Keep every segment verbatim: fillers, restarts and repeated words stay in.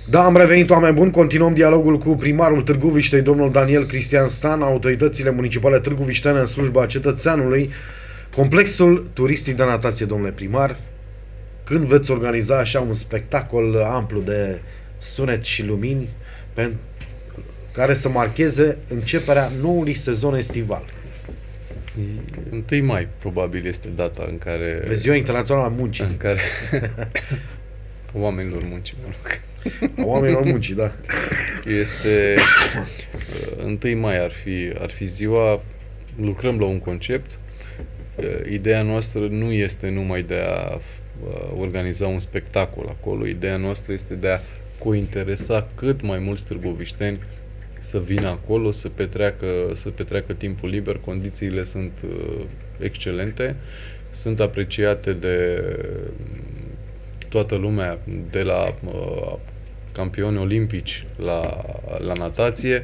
Da, am revenit, oameni buni, continuăm dialogul cu primarul Târgoviștei, domnul Daniel Cristian Stan, autoritățile municipale târgoviștene în slujba cetățeanului. Complexul turistic de natație, domnule primar, când veți organiza așa un spectacol amplu de sunet și lumini pe care să marcheze începerea noului sezon estival? întâi mai, probabil, este data în care... Pe Ziua Internațională a Muncii. În care... oamenilor muncii, mă rog. A oamenilor muncii, da. Este... întâi mai ar fi, ar fi ziua... Lucrăm la un concept. Ideea noastră nu este numai de a organiza un spectacol acolo. Ideea noastră este de a cointeresa cât mai mulți târgovișteni să vină acolo, să petreacă, să petreacă timpul liber. Condițiile sunt uh, excelente, sunt apreciate de toată lumea, de la uh, campioni olimpici la, la natație,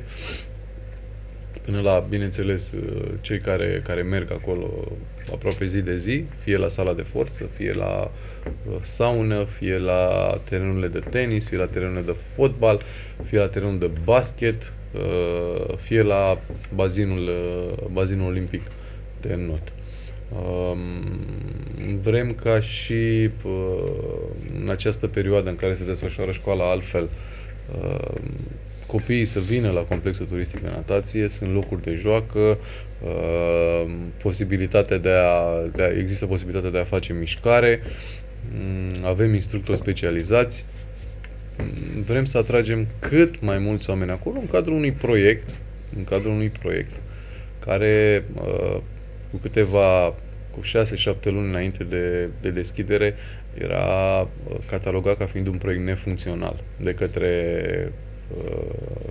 până la, bineînțeles, uh, cei care, care merg acolo aproape zi de zi, fie la sala de forță, fie la uh, saună, fie la terenurile de tenis, fie la terenurile de fotbal, fie la terenul de basket, uh, fie la bazinul, uh, bazinul olimpic de înot. Uh, vrem ca și uh, în această perioadă în care se desfășoară școala altfel, uh, copiii să vină la complexul turistic de natație, sunt locuri de joacă, uh, posibilitatea de a, de a, există posibilitatea de a face mișcare, um, avem instructori specializați, um, vrem să atragem cât mai mulți oameni acolo în cadrul unui proiect, în cadrul unui proiect care uh, cu câteva, cu șase șapte luni înainte de, de deschidere, era catalogat ca fiind un proiect nefuncțional de către uh,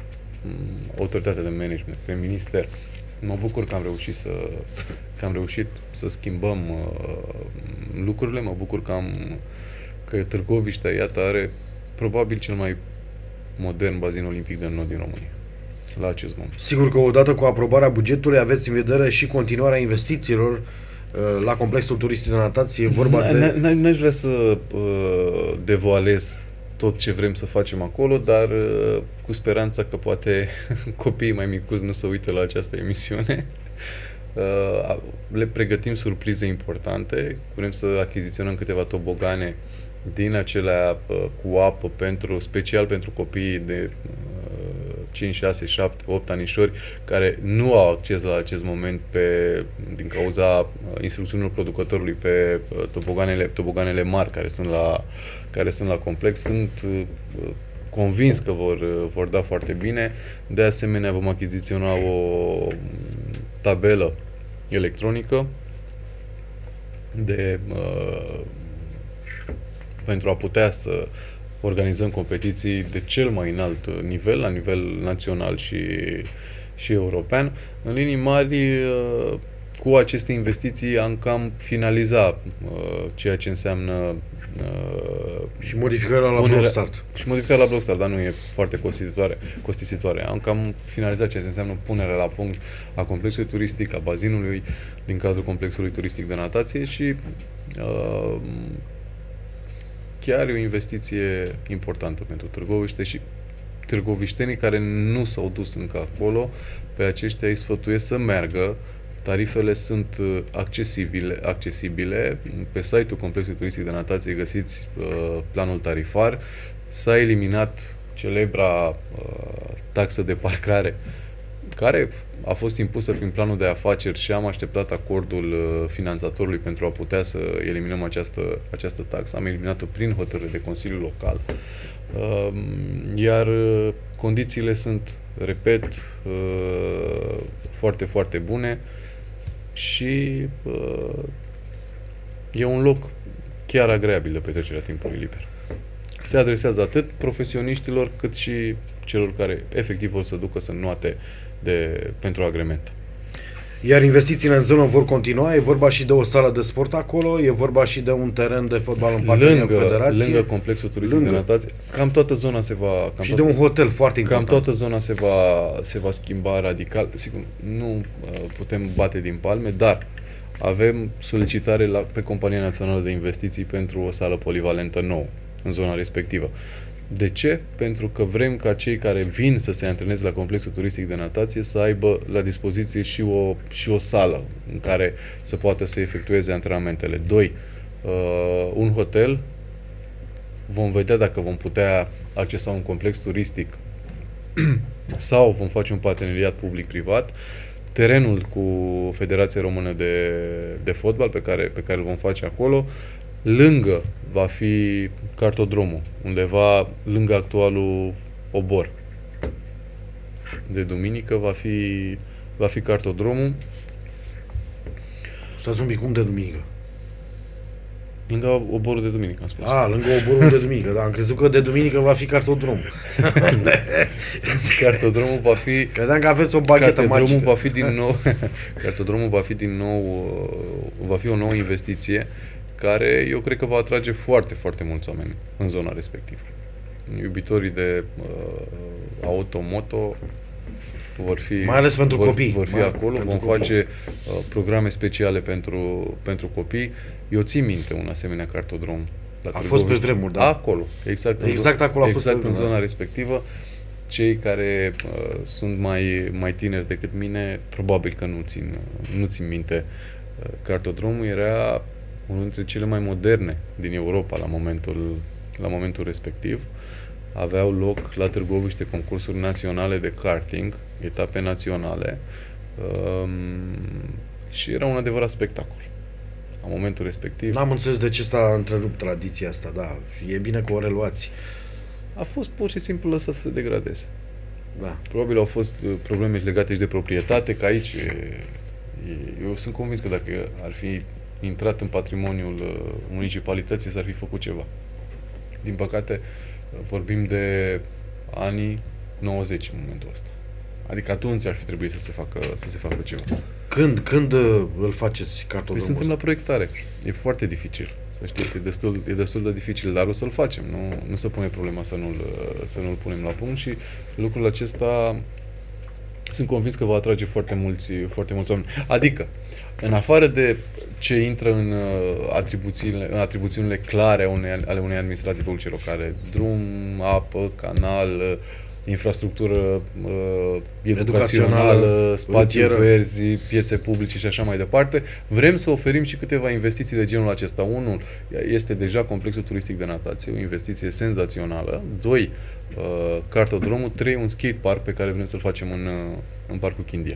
autoritatea de management, pe minister. Mă bucur că am reușit să, că am reușit să schimbăm uh, lucrurile, mă bucur că am că Târgoviștea, iată, are probabil cel mai modern bazin olimpic de înot din România la acest moment. Sigur că odată cu aprobarea bugetului aveți în vedere și continuarea investițiilor la complexul turistic de natație. Vorba de... N-aș vrea să uh, devoalez tot ce vrem să facem acolo, dar uh, cu speranța că poate copiii mai micuți nu se uită la această emisiune. Uh, le pregătim surprize importante. Vrem să achiziționăm câteva tobogane din acelea uh, cu apă, pentru, special pentru copiii de uh, cinci, șase, șapte, opt anișori care nu au acces la acest moment pe, din cauza uh, instrucțiunilor producătorului pe uh, toboganele, toboganele mari care sunt la, care sunt la complex. Sunt uh, convins că vor, uh, vor da foarte bine. De asemenea, vom achiziționa o tabelă electronică de uh, pentru a putea să organizăm competiții de cel mai înalt nivel, la nivel național și, și european. În linii mari, cu aceste investiții am cam finalizat ceea ce înseamnă și modificarea la block start. Și modificarea la block start, dar nu e foarte costisitoare. costisitoare. Am cam finalizat ceea ce înseamnă punerea la punct a complexului turistic, a bazinului din cadrul complexului turistic de natație și uh, chiar e o investiție importantă pentru Târgoviște și târgoviștenii care nu s-au dus încă acolo, pe aceștia îi sfătuiesc să meargă. Tarifele sunt accesibile, accesibile. Pe site-ul Complexului Turistic de Natație găsiți uh, planul tarifar. S-a eliminat celebra uh, taxă de parcare care a fost impusă prin planul de afaceri și am așteptat acordul uh, finanțatorului pentru a putea să eliminăm această, această taxă. Am eliminat-o prin hotărâre de Consiliul Local. Uh, iar uh, condițiile sunt, repet, uh, foarte, foarte bune și uh, e un loc chiar agreabil de petrecerea timpului liber. Se adresează atât profesioniștilor cât și celor care efectiv vor să ducă să înoate de, pentru agrement. Iar investițiile în zonă vor continua, e vorba și de o sală de sport acolo, e vorba și de un teren de fotbal în parteneriat cu Federație. Lângă complexul turistic lângă. de natație, cam toată zona se va... Cam și toată, de un hotel foarte important. Cam toată zona se va, se va schimba radical. Sigur, nu uh, putem bate din palme, dar avem solicitare la, pe Compania Națională de Investiții pentru o sală polivalentă nouă în zona respectivă. De ce? Pentru că vrem ca cei care vin să se antreneze la complexul turistic de natație să aibă la dispoziție și o, și o sală în care să poată să efectueze antrenamentele. Doi, uh, un hotel. Vom vedea dacă vom putea accesa un complex turistic sau vom face un parteneriat public-privat. Terenul cu Federația Română de, de Fotbal pe care, pe care îl vom face acolo, lângă va fi cartodromul, undeva lângă actualul obor. De duminică va fi, va fi cartodromul. Stați un pic, cum de duminică? Lângă oborul de duminică, am spus. A, lângă oborul de duminică, dar am crezut că de duminică va fi cartodromul. Cartodromul va fi... Credeam că aveți o baghetă Cartodromul magică. va fi din nou... Cartodromul va fi din nou... Va fi o nouă investiție care eu cred că va atrage foarte, foarte mulți oameni în zona respectivă. Iubitorii de uh, auto-moto vor fi, mai ales pentru vor, copii. vor fi mai acolo, vom copii. face uh, programe speciale pentru, pentru copii. Eu țin minte un asemenea cartodrom la A fost pe vremuri, da. Acolo, exact, Exact în, acolo a fost exact pe în vremuri, zona da. respectivă. Cei care uh, sunt mai, mai tineri decât mine, probabil că nu țin, nu țin minte. Uh, cartodromul era unul dintre cele mai moderne din Europa la momentul, la momentul respectiv. Aveau loc la Târgoviște concursuri naționale de karting, etape naționale, um, și era un adevărat spectacol. La momentul respectiv... N-am înțeles de ce s-a întrerupt tradiția asta, da. Și e bine că o reluați. A fost pur și simplu lăsat să se degradeze. Da. Probabil au fost uh, probleme legate și de proprietate, că aici e, e, eu sunt convins că dacă ar fi intrat în patrimoniul uh, municipalității s-ar fi făcut ceva. Din păcate, uh, vorbim de anii nouăzeci în momentul ăsta. Adică atunci ar fi trebuit să se facă, să se facă ceva. Când, când uh, îl faceți Păi cartodromul suntem ăsta? la proiectare. E foarte dificil. Să știți, e destul, e destul de dificil, dar o să-l facem. Nu, nu se pune problema să nu-l, să nu-l punem la punct și lucrul acesta sunt convins că va atrage foarte mulți, foarte mulți oameni. Adică, în afară de ce intră în uh, atribuțiile, în atribuțiunile clare unei, ale unei administrații publice locale, drum, apă, canal, uh, infrastructură uh, educațională, Educațională, spații rutieră. verzi, piețe publice și așa mai departe, vrem să oferim și câteva investiții de genul acesta. Unul este deja complexul turistic de natație, o investiție senzațională. Doi, uh, cartodromul. Trei, un skate park pe care vrem să-l facem în, uh, în Parcul Chindia.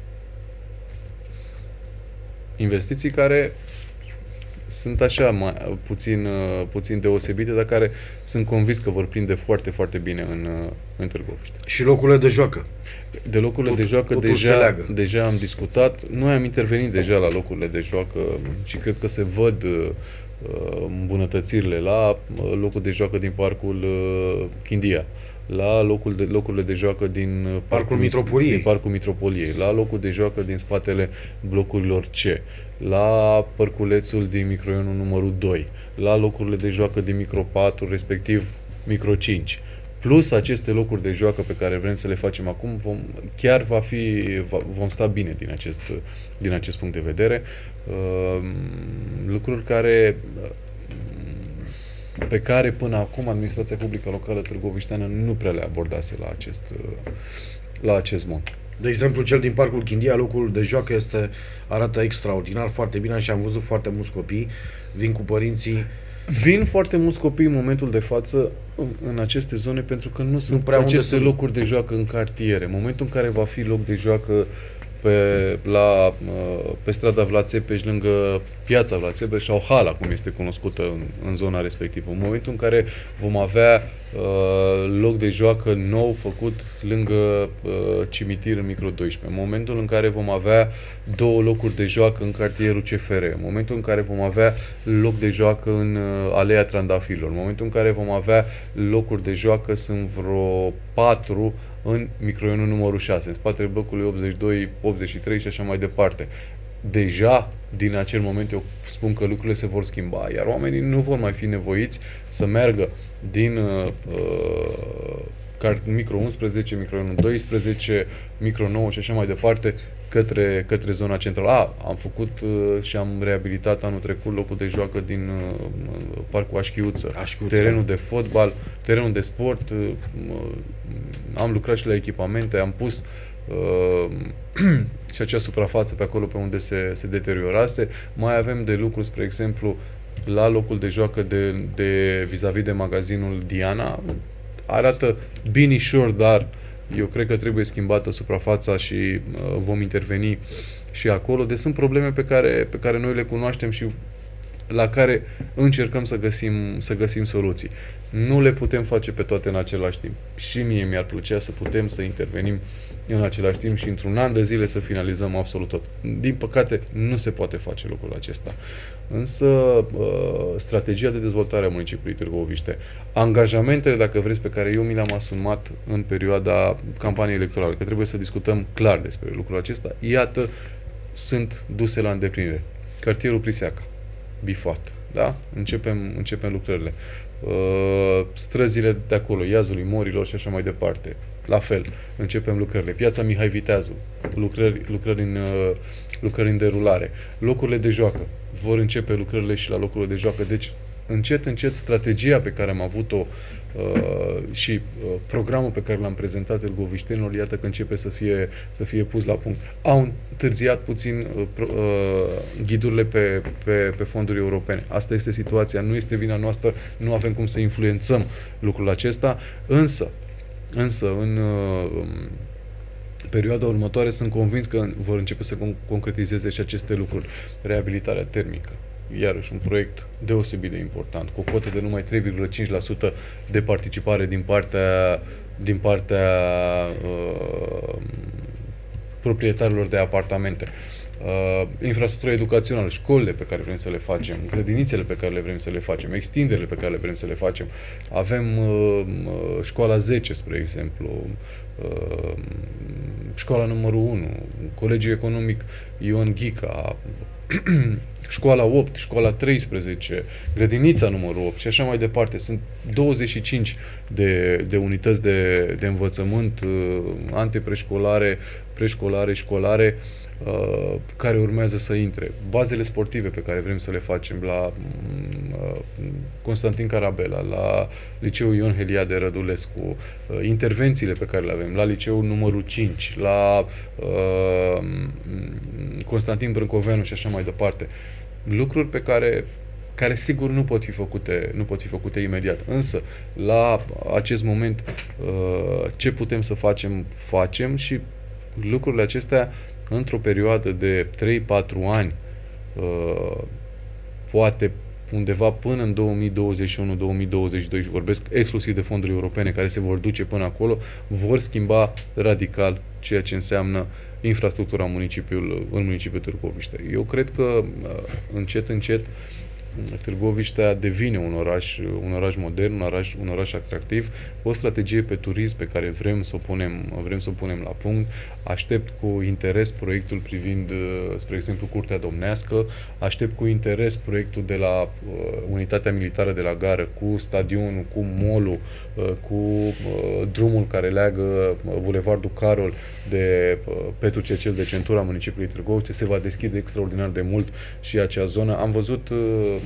Investiții care sunt așa mai, puțin, uh, puțin deosebite, dar care sunt convins că vor prinde foarte, foarte bine în, uh, în Târgoviște. Și locurile de joacă. De locurile Tot- de joacă totul se deja, leagă. deja am discutat. Noi am intervenit deja la locurile de joacă și cred că se văd uh, îmbunătățirile la uh, locul de joacă din Parcul uh, Chindia, la locul de, locurile de joacă din uh, Parcul Mitropoliei. din Parcul Mitropoliei, la locul de joacă din spatele blocurilor C, la parculețul din microionul numărul doi, la locurile de joacă din micro patru, respectiv micro cinci. Plus aceste locuri de joacă pe care vrem să le facem acum, vom, chiar va fi, va, vom sta bine din acest, din acest punct de vedere. Uh, lucruri care, pe care până acum administrația publică locală târgovișteană nu prea le abordase la acest, la acest mod. De exemplu, cel din Parcul Chindia, locul de joacă este, arată extraordinar, foarte bine și am văzut foarte mulți copii, vin cu părinții. Vin foarte mulți copii în momentul de față în aceste zone pentru că nu sunt prea unde aceste să- locuri de joacă în cartiere. În momentul în care va fi loc de joacă pe, la, pe strada Vlad Țepeș, lângă piața Vlad Țepeș sau Hala, cum este cunoscută în, în zona respectivă. În momentul în care vom avea uh, loc de joacă nou făcut lângă uh, cimitir în micro doisprezece, în momentul în care vom avea două locuri de joacă în cartierul C F R, în momentul în care vom avea loc de joacă în uh, Aleea Trandafirilor, în momentul în care vom avea locuri de joacă, sunt vreo patru în microionul numărul șase, în spatele blocului optzeci și doi, optzeci și trei și așa mai departe. Deja, din acel moment, eu spun că lucrurile se vor schimba, iar oamenii nu vor mai fi nevoiți să meargă din uh, card micro unsprezece, micro doisprezece, micro nouă și așa mai departe, către, către zona centrală. A, am făcut uh, și am reabilitat anul trecut locul de joacă din uh, Parcul Așchiuță, Așchiuță. terenul de fotbal, terenul de sport, uh, am lucrat și la echipamente, am pus uh, și acea suprafață pe acolo pe unde se, se deteriorase. Mai avem de lucru, spre exemplu, la locul de joacă de, de vis-a-vis de magazinul Diana. Arată binișor, dar eu cred că trebuie schimbată suprafața și uh, vom interveni și acolo. Deci sunt probleme pe care, pe care noi le cunoaștem și la care încercăm să găsim, să găsim soluții. Nu le putem face pe toate în același timp. Și mie mi-ar plăcea să putem să intervenim în același timp și într-un an de zile să finalizăm absolut tot. Din păcate, nu se poate face lucrul acesta. Însă, uh, strategia de dezvoltare a municipiului Târgoviște, angajamentele, dacă vreți, pe care eu mi le-am asumat în perioada campaniei electorale, că trebuie să discutăm clar despre lucrul acesta, iată, sunt duse la îndeplinire. Cartierul Priseaca, bifat, da? Începem, începem lucrările. Uh, străzile de acolo, Iazului, Morilor și așa mai departe. La fel, începem lucrările. Piața Mihai Viteazu, lucrări, lucrări, în, uh, lucrări în derulare. Locurile de joacă, vor începe lucrările și la locurile de joacă. Deci, încet, încet, strategia pe care am avut-o uh, și uh, programul pe care l-am prezentat târgoviștenilor, iată că începe să fie, să fie pus la punct. Au întârziat puțin uh, uh, ghidurile pe, pe, pe fonduri europene. Asta este situația, nu este vina noastră, nu avem cum să influențăm lucrul acesta, însă, însă în uh, perioada următoare sunt convins că vor începe să con- concretizeze și aceste lucruri. Reabilitarea termică, iarăși un proiect deosebit de important, cu o cotă de numai trei virgulă cinci la sută de participare din partea, din partea uh, proprietarilor de apartamente. Uh, infrastructura educațională, școlile pe care vrem să le facem, grădinițele pe care le vrem să le facem, extinderile pe care le vrem să le facem. Avem uh, școala zece, spre exemplu, uh, școala numărul unu, Colegiul Economic Ion Ghica, școala opt, școala treisprezece, grădinița numărul opt și așa mai departe. Sunt douăzeci și cinci de, de unități de, de învățământ, uh, antepreșcolare, preșcolare, școlare, Uh, care urmează să intre. Bazele sportive pe care vrem să le facem la uh, Constantin Carabela, la Liceul Ion Heliade Rădulescu, uh, intervențiile pe care le avem la Liceul numărul cinci, la uh, Constantin Brâncoveanu și așa mai departe. Lucruri pe care care sigur nu pot fi făcute, nu pot fi făcute imediat. Însă, la acest moment, uh, ce putem să facem, facem și lucrurile acestea într-o perioadă de trei patru ani, uh, poate undeva până în două mii douăzeci și unu două mii douăzeci și doi, și vorbesc exclusiv de fonduri europene care se vor duce până acolo, vor schimba radical ceea ce înseamnă infrastructura municipiul, în municipiul Târgoviște. Eu cred că uh, încet, încet Târgoviștea devine un oraș, un oraș modern, un oraș, un oraș atractiv, o strategie pe turism pe care vrem să o punem, vrem să o punem la punct. Aștept cu interes proiectul privind, spre exemplu, Curtea Domnească, aștept cu interes proiectul de la uh, Unitatea Militară de la Gară, cu stadionul, cu mall-ul, uh, cu uh, drumul care leagă uh, Bulevardul Carol de uh, Petru Cecil, de centura municipiului Târgoviște. Se va deschide extraordinar de mult și acea zonă. Am văzut uh,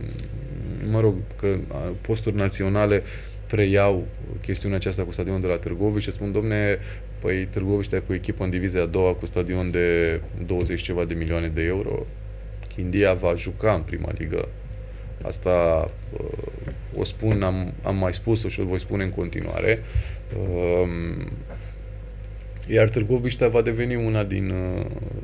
mă rog, că posturi naționale preiau chestiunea aceasta cu stadionul de la Târgoviște și spun, domne, păi Târgoviștea cu echipă în divizia a doua, cu stadion de douăzeci ceva de milioane de euro, Chindia va juca în prima ligă. Asta uh, o spun, am, am mai spus-o și o voi spune în continuare. Uh, iar Târgoviștea va deveni una din uh,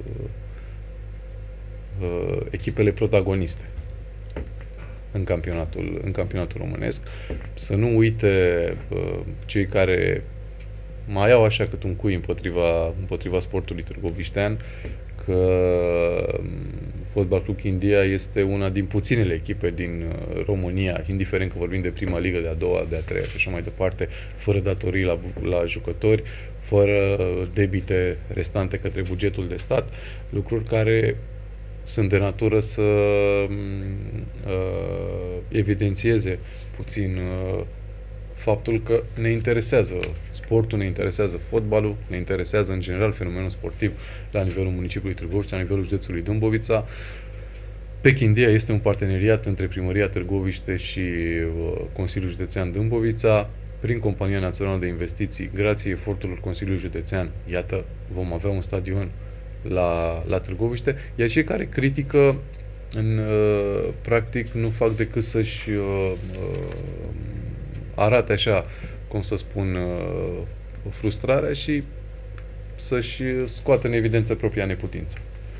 uh, echipele protagoniste în campionatul, în campionatul românesc. Să nu uite uh, cei care mai au așa cât un cui împotriva, împotriva sportului târgoviștean, că Fotbal Club Chindia este una din puținele echipe din uh, România, indiferent că vorbim de prima ligă, de a doua, de a treia și așa mai departe, fără datorii la, la jucători, fără debite restante către bugetul de stat, lucruri care sunt de natură să uh, evidențieze puțin uh, faptul că ne interesează sportul, ne interesează fotbalul, ne interesează în general fenomenul sportiv la nivelul municipiului Târgoviște, la nivelul județului Dâmbovița. Pechindia este un parteneriat între Primăria Târgoviște și uh, Consiliul Județean Dâmbovița, prin Compania Națională de Investiții, grație eforturilor Consiliului Județean. Iată, vom avea un stadion la, la Târgoviște, iar cei care critică, în, uh, practic, nu fac decât să-și uh, uh, arate așa, cum să spun, uh, frustrarea și să-și scoată în evidență propria neputință.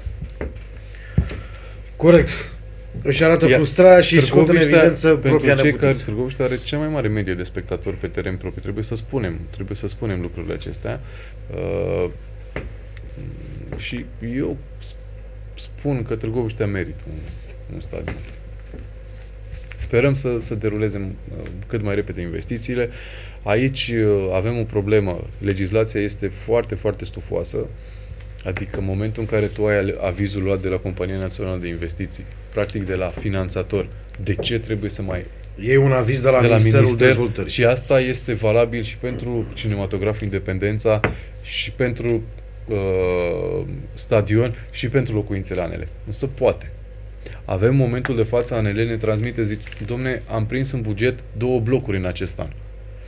Corect. Își arată Iar frustrarea și scoate în evidență pentru propria cei care neputință. Târgoviște are cea mai mare medie de spectatori pe teren propriu. Trebuie să spunem, trebuie să spunem lucrurile acestea. Uh, și eu spun că Târgoviștea merită un, un stadion. Sperăm să, să deruleze uh, cât mai repede investițiile. Aici uh, avem o problemă. Legislația este foarte, foarte stufoasă. Adică în momentul în care tu ai avizul luat de la Compania Națională de Investiții, practic de la finanțator, de ce trebuie să mai... E un aviz de la, de la Ministerul Minister, Dezvoltării. și asta este valabil și pentru Cinematograful Independența și pentru uh, stadion și pentru locuințele A N L. Nu se poate. Avem momentul de față, A N L ne transmite, zice, domne, am prins în buget două blocuri în acest an.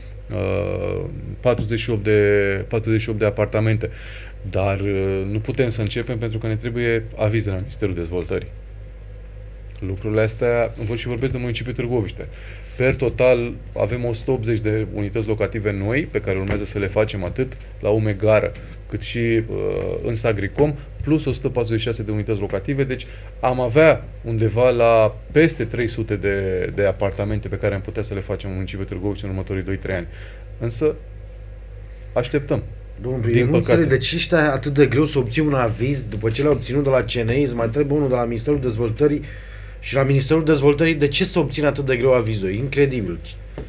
Uh, patruzeci și opt de, patruzeci și opt de apartamente. Dar uh, nu putem să începem pentru că ne trebuie aviz de la Ministerul Dezvoltării. Lucrurile astea, și vorbesc de municipiul Târgoviște. Per total avem o sută optzeci de unități locative noi, pe care urmează să le facem atât la U M E Gară, cât și uh, în Sagricom, plus o sută patruzeci și șase de unități locative, deci am avea undeva la peste trei sute de, de apartamente pe care am putea să le facem în municipiul Târgoviște în următorii doi trei ani. Însă, așteptăm. Domnul, eu nu înțeleg de ce ăștia atât de greu să obții un aviz după ce l-au obținut de la C N I, îți mai trebuie unul de la Ministerul Dezvoltării și la Ministerul Dezvoltării, de ce să obțin atât de greu avizul? Incredibil.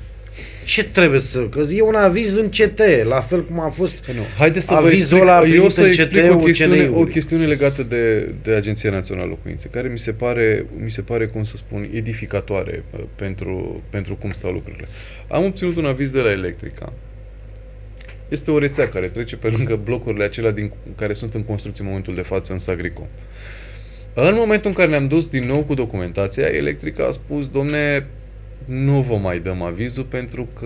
Ce trebuie să... Că e un aviz în C T, la fel cum a fost nu. Haideți să avizul vă explic, ăla eu să explic o chestiune, C N I-ului. o chestiune legată de, de Agenția Națională Locuințe, care mi se pare, mi se pare, cum să spun, edificatoare uh, pentru, pentru cum stau lucrurile. Am obținut un aviz de la Electrica. Este o rețea care trece pe lângă blocurile acelea din, care sunt în construcție în momentul de față în Sagricom. În momentul în care ne-am dus din nou cu documentația, Electrica a spus, domne, nu vă mai dăm avizul pentru că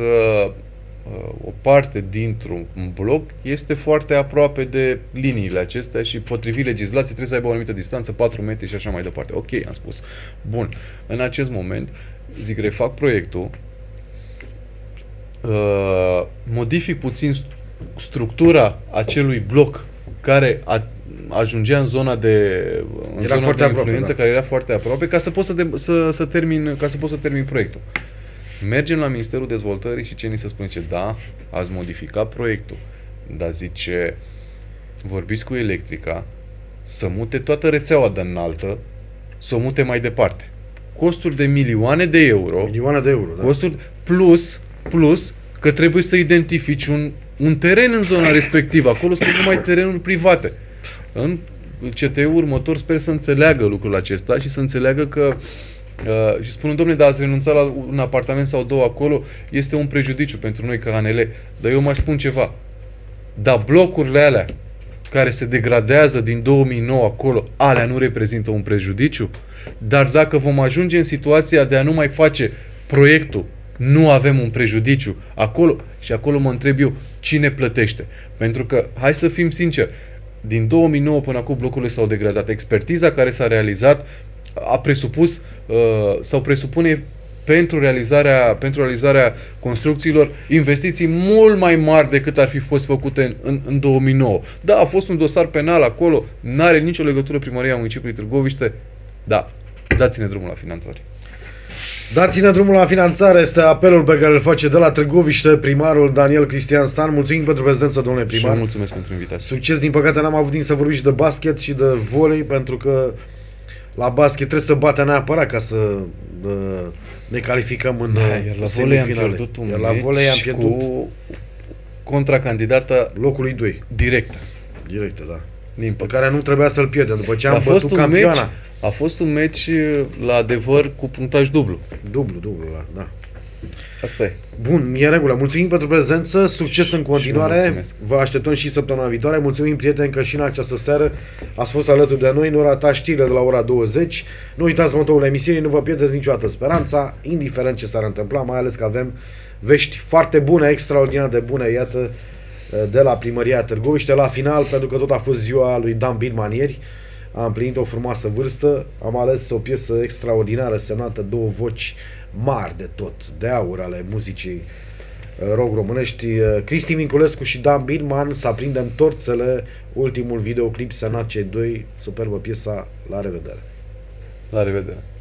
uh, o parte dintr-un bloc este foarte aproape de liniile acestea și potrivit legislației trebuie să aibă o anumită distanță, patru metri și așa mai departe. Ok, am spus. Bun. În acest moment, zic, refac proiectul, uh, modific puțin structura acelui bloc care a, ajungea în zona de, în era zona de influență, aproape, da. care era foarte aproape, ca să pot să, de, să, să termin, ca să pot să termin proiectul. Mergem la Ministerul Dezvoltării și ce ni se spune? Ce da, ați modificat proiectul, dar zice, vorbiți cu Electrica să mute toată rețeaua de înaltă, să o mute mai departe. Costuri de milioane de euro, milioane de euro, da. costuri plus, plus că trebuie să identifici un, un teren în zona respectivă. Acolo sunt numai terenuri private. În C T-ul următor sper să înțeleagă lucrul acesta și să înțeleagă că uh, și spun, domnule, dar ați renunțat la un apartament sau două acolo, este un prejudiciu pentru noi ca A N L. Dar eu mai spun ceva. Dar blocurile alea care se degradează din două mii nouă acolo, alea nu reprezintă un prejudiciu? Dar dacă vom ajunge în situația de a nu mai face proiectul, nu avem un prejudiciu acolo, și acolo mă întreb eu, cine plătește? Pentru că, hai să fim sinceri, din două mii nouă până acum blocurile s-au degradat. Expertiza care s-a realizat a presupus uh, sau presupune pentru realizarea, pentru realizarea construcțiilor investiții mult mai mari decât ar fi fost făcute în, în, în două mii nouă. Da, a fost un dosar penal acolo, n-are nicio legătură Primăria Municipiului Târgoviște, da, dați-ne drumul la finanțare. Dați-ne drumul la finanțare, este apelul pe care îl face de la Târgoviște primarul Daniel Cristian Stan. Mulțumim pentru prezență, domnule primar. Și eu mulțumesc pentru invitație. Succes, din păcate n-am avut timp să vorbim și de basket și de volei, pentru că la basket trebuie să bată neapărat ca să uh, ne calificăm în da, iar la volei am pierdut un iar la volei am pierdut cu contracandidata locului doi. Directă. Directă, da. Din pe care nu trebuia să-l pierdem, după ce am a bătut fost un campioana. Meci, a fost un meci, la adevăr, cu punctaj dublu. Dublu, dublu, da. Asta e. Bun, e în regulă. Mulțumim pentru prezență, succes în continuare. mulțumesc. Vă așteptăm și săptămâna viitoare. Mulțumim, prieteni, că și în această seară ați fost alături de noi. Nu ratați știrile de la ora douăzeci. Nu uitați motoul emisiunii, nu vă pierdeți niciodată speranța, indiferent ce s-ar întâmpla, mai ales că avem vești foarte bune, extraordinar de bune, iată, de la Primăria Târgoviște. La final, pentru că tot a fost ziua lui Dan Billman ieri, a împlinit o frumoasă vârstă, am ales o piesă extraordinară semnată două voci mari de tot, de aur ale muzicii rock românești, Cristi Minculescu și Dan Billman, Să aprindem torțele, ultimul videoclip semnat cei doi, superbă piesa, la revedere! La revedere!